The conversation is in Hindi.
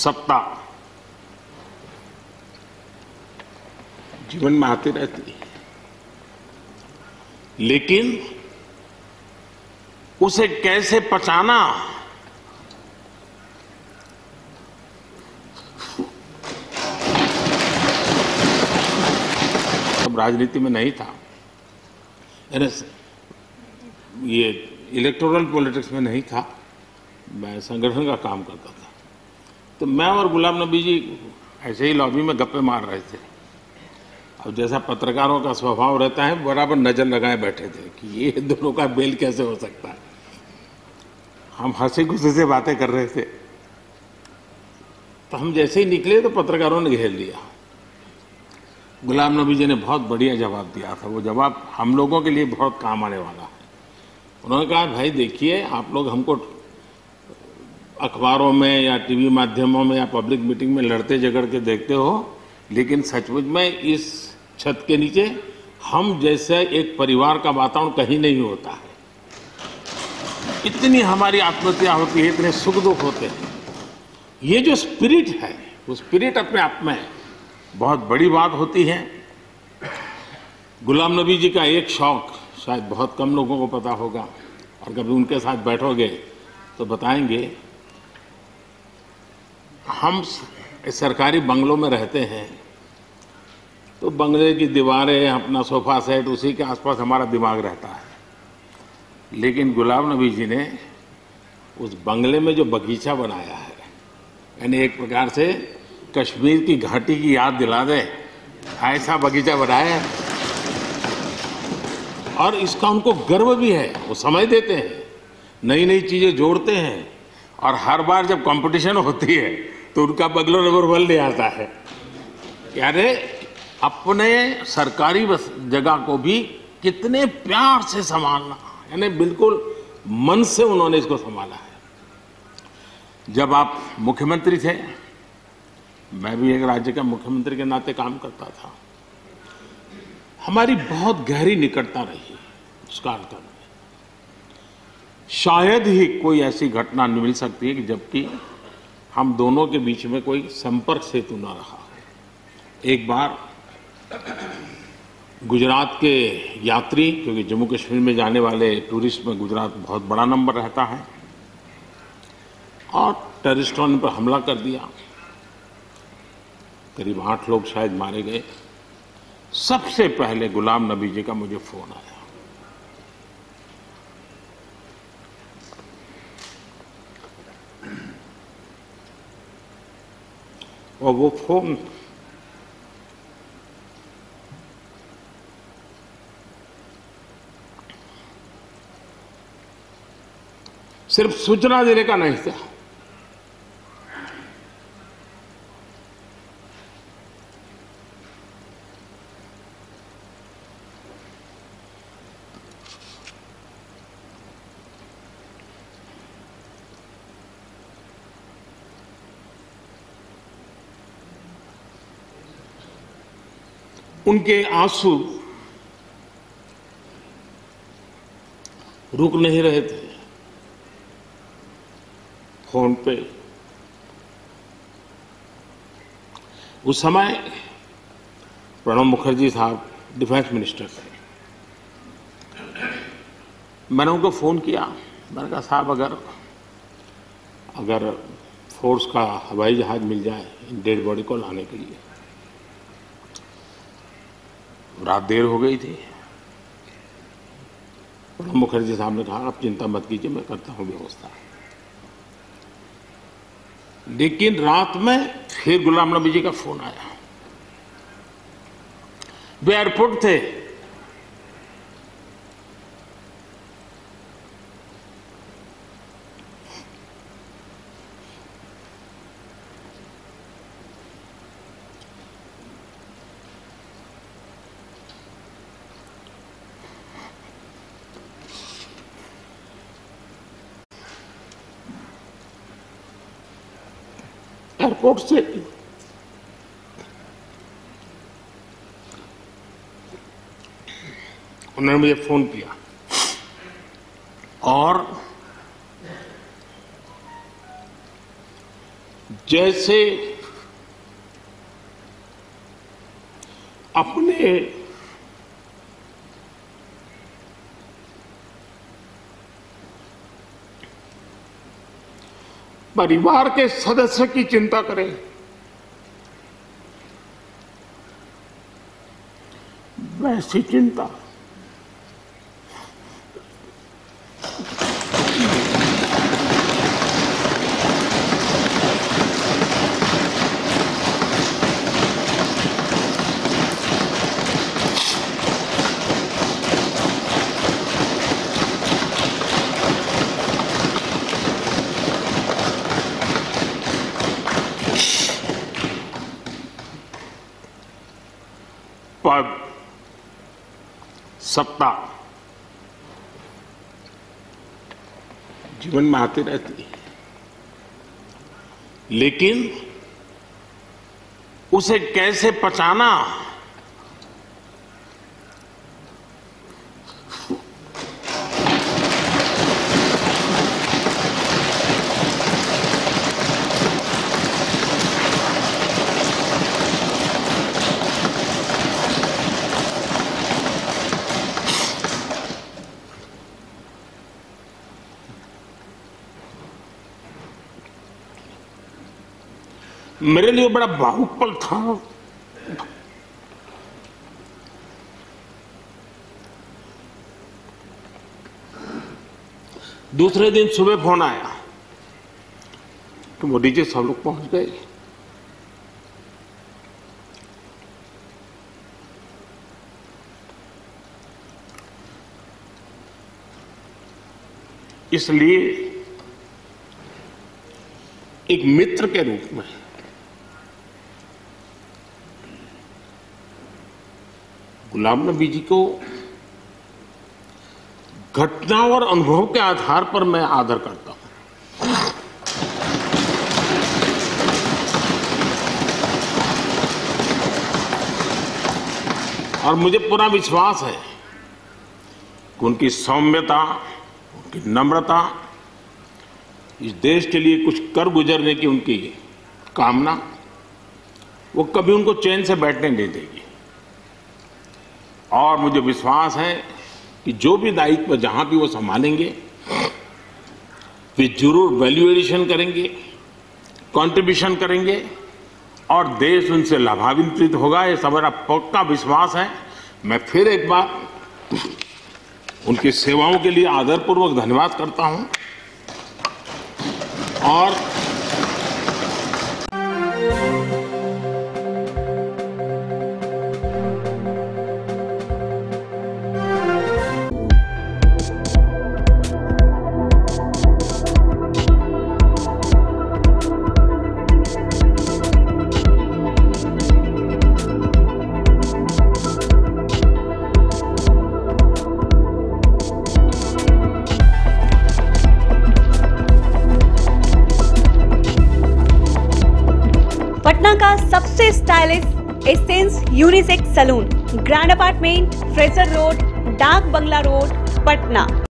सत्ता जीवन में आती रहती है, लेकिन उसे कैसे पचाना, अब राजनीति में नहीं था, ये इलेक्टोरल पॉलिटिक्स में नहीं था, मैं संगठन का काम करता था। तो मैं और गुलाम नबी जी ऐसे ही लॉबी में गप्पे मार रहे थे। अब जैसा पत्रकारों का स्वभाव रहता है, बराबर नजर लगाए बैठे थे कि ये दोनों का मेल कैसे हो सकता है। हम हंसी खुशी से बातें कर रहे थे, तो हम जैसे ही निकले तो पत्रकारों ने घेर लिया। गुलाम नबी जी ने बहुत बढ़िया जवाब दिया था। वो जवाब हम लोगों के लिए बहुत काम आने वाला है। उन्होंने कहा, भाई देखिए, आप लोग हमको अखबारों में या टीवी माध्यमों में या पब्लिक मीटिंग में लड़ते झगड़ के देखते हो, लेकिन सचमुच में इस छत के नीचे हम जैसे एक परिवार का वातावरण कहीं नहीं होता है। इतनी हमारी आत्महत्या होती है, इतने सुख दुख होते हैं। ये जो स्पिरिट है, वो स्पिरिट अपने आप में बहुत बड़ी बात होती है। गुलाम नबी जी का एक शौक शायद बहुत कम लोगों को पता होगा, और कभी उनके साथ बैठोगे तो बताएंगे। हम सरकारी बंगलों में रहते हैं, तो बंगले की दीवारें, अपना सोफा सेट, उसी के आसपास हमारा दिमाग रहता है। लेकिन गुलाम नबी जी ने उस बंगले में जो बगीचा बनाया है, यानी एक प्रकार से कश्मीर की घाटी की याद दिला दे, ऐसा बगीचा बनाया है। और इसका उनको गर्व भी है। वो समय देते हैं, नई नई चीजें जोड़ते हैं, और हर बार जब कंपटीशन होती है तो उनका बंगला नंबर 1 ले आता है। यानी अपने सरकारी जगह को भी कितने प्यार से संभालना, यानी बिल्कुल मन से उन्होंने इसको संभाला है। जब आप मुख्यमंत्री थे, मैं भी एक राज्य का मुख्यमंत्री के नाते काम करता था, हमारी बहुत गहरी निकटता रही उस कालखंड में। शायद ही कोई ऐसी घटना मिल सकती है कि जबकि हम दोनों के बीच में कोई संपर्क सेतु न रहा हो। एक बार गुजरात के यात्री, क्योंकि जम्मू कश्मीर में जाने वाले टूरिस्ट में गुजरात बहुत बड़ा नंबर रहता है, और टेररिस्टों ने पर हमला कर दिया। करीब 8 लोग शायद मारे गए। सबसे पहले गुलाम नबी जी का मुझे फोन आया। और वो फोन सिर्फ सूचना देने का नहीं था, उनके आंसू रुक नहीं रहे थे। फोन पे उस समय प्रणब मुखर्जी साहब डिफेंस मिनिस्टर थे। मैंने उनको फोन किया, मैंने कहा, साहब अगर फोर्स का हवाई जहाज मिल जाए डेड बॉडी को लाने के लिए। रात देर हो गई थी। प्रणब मुखर्जी साहब ने कहा, आप चिंता मत कीजिए, मैं करता हूं व्यवस्था। लेकिन रात में फिर गुलाम नबी जी का फोन आया। वे एयरपोर्ट थे। एयरपोर्ट से उन्होंने मुझे फोन किया और जैसे अपने परिवार के सदस्य की चिंता करें, वैसी चिंता पद, सत्ता जीवन में आती रहती है, लेकिन उसे कैसे पचाना, मेरे लिए बड़ा भावुक पल था। दूसरे दिन सुबह फोन आया कि मोदी जी सब लोग पहुंच गए। इसलिए एक मित्र के रूप में गुलाम नबी जी को घटना और अनुभव के आधार पर मैं आदर करता हूं। और मुझे पूरा विश्वास है कि उनकी सौम्यता, उनकी नम्रता, इस देश के लिए कुछ कर गुजरने की उनकी कामना, वो कभी उनको चैन से बैठने नहीं देगी। और मुझे विश्वास है कि जो भी दायित्व जहां भी वो संभालेंगे, वे जरूर वैल्यू एडिशन करेंगे, कंट्रीब्यूशन करेंगे और देश उनसे लाभान्वित होगा। ये सब मेरा पक्का विश्वास है। मैं फिर एक बार उनकी सेवाओं के लिए आदरपूर्वक धन्यवाद करता हूं। और पटना का सबसे stylish Essence unisex salon, Grand Apartment, Fraser Road, Dak Bungalow road, Patna.